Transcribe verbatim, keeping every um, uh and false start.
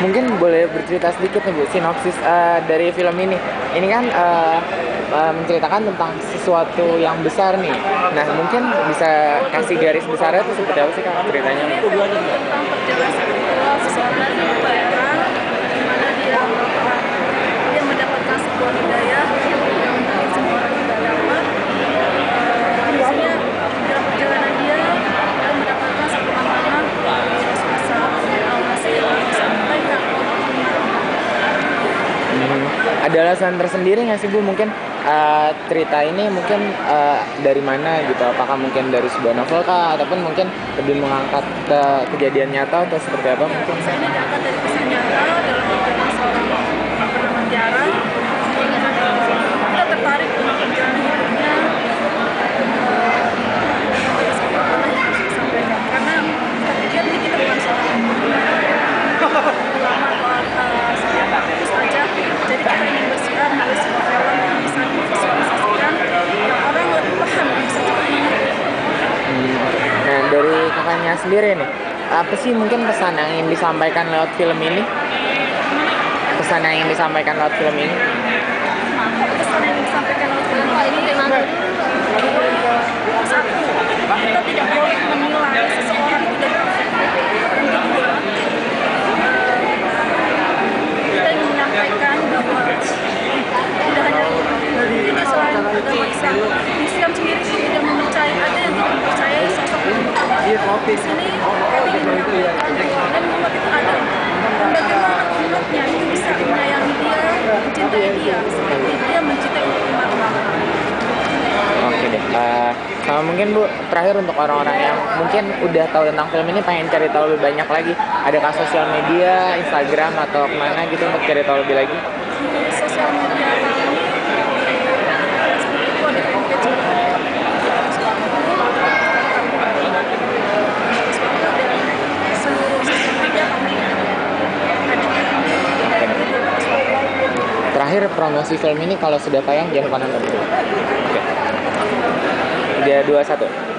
Mungkin boleh bercerita sedikit nih Bu, sinopsis uh, dari film ini. Ini kan uh, uh, menceritakan tentang sesuatu yang besar nih. Nah mungkin bisa kasih garis besarnya itu seperti apa sih Kak ceritanya? Ini film tentang perjalanan spiritual seseorang yang bayaran, di mana dia dia mendapatkan sebuah hidayah yang mungkin semua orang tidak dapat. Biasanya dalam perjalanan dia dia mendapatkan satu amanah dari Rasulullah Al-Masih yang disampaikan. Hmm, ada alasan tersendiri nggak sih Bu mungkin uh, cerita ini mungkin uh, dari mana gitu? Apakah mungkin dari sebuah novel kah ataupun mungkin lebih mengangkat ke kejadian nyata atau seperti apa mungkin? Kisah ini diangkat dari kisah nyata dalam perjalanan seorang bernama Tiara. Kita tertarik dengan perjalanan hidupnya. Pada saat mana yang harus disampaikan? Karena kita pikir ini kita bukan seorang ulama atau seorang ustazah. Jadi kita ingin bersiar menulis sebuah film yang bisa divisualisasikan yang orang lebih paham dan bisa cepat mengerti. Hmm. Nah dari kakaknya sendiri nih, apa sih mungkin pesan yang ingin disampaikan lewat film ini? Pesan yang ingin disampaikan lewat film ini? Pesan yang disampaikan oleh film ini satu, kita tidak boleh menilai seseorang itu dari perspektif. Dan kedua, kita ingin menyampaikan bahwa tidak hanya kita selain agama Islam, Islam sendiri pun tidak mempercayai, ada yang tidak mempercayai sosok Muhammad. Di sini kita ingin menyampaikan bahwa Nabi Muhammad itu ada. Dan bagaimana umatnya itu bisa menyayangi dia, mencintai dia, seperti dia mencintai umatnya. Oke deh. Uh, sama mungkin Bu, terakhir untuk orang-orang yang mungkin udah tahu tentang film ini pengen cari tahu lebih banyak lagi, adakah sosial media, Instagram atau kemana gitu untuk cari tahu lebih lagi? Di sosial media kami, seperti itu ada fanpage dan seluruh sosial media kami ada. Terakhir promosi film ini kalau sudah tayang jangan lupa nonton. Oke. tiga, dua, satu.